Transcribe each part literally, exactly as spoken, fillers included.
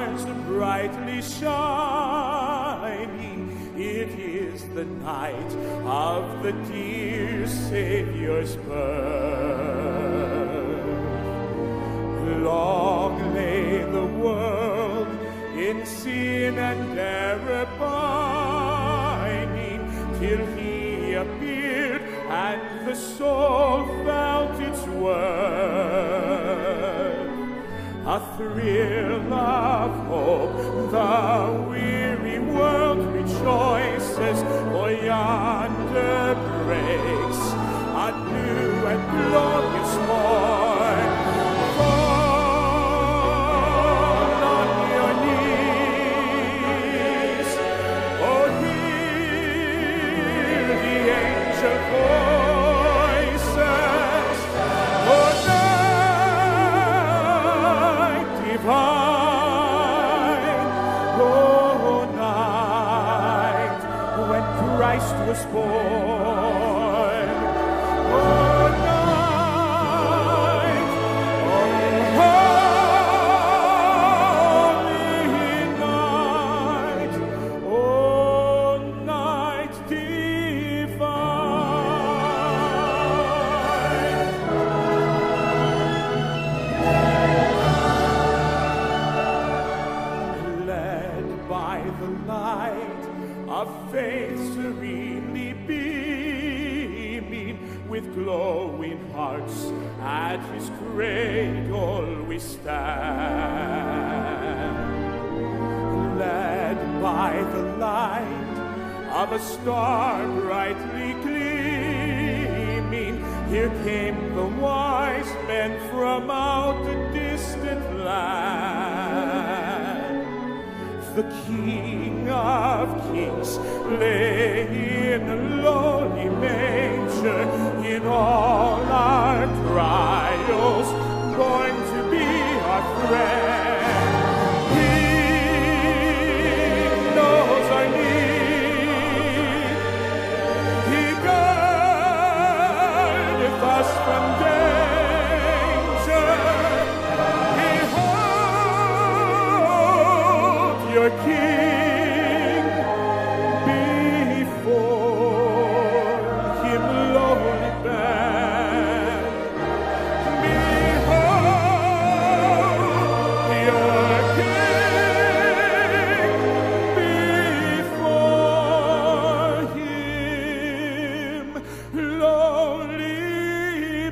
stars brightly shining. It is the night of the dear Savior's birth. Long lay the world in sin and error pining, till he appeared and the soul felt its worth. A thrill of hope, the weary world rejoices, for yonder breaks a new and glorious morn. Fall on your knees, oh, hear the angel voices, oh, night divine, oh, night when Christ was born, oh, night, oh, holy night, oh, night divine. Led by the light of faith serenely beaming, with glowing hearts at his cradle we stand. Led by the light of a star brightly gleaming, here came the wise men from out a distant land. The King of Kings lay in a lowly manger, in all our trials, born to be our friend. He knows our need. He guardeth us from danger. Behold your King, before him lowly bend. Behold your King, before him lowly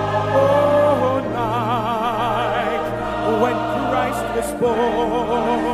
when Christ was born.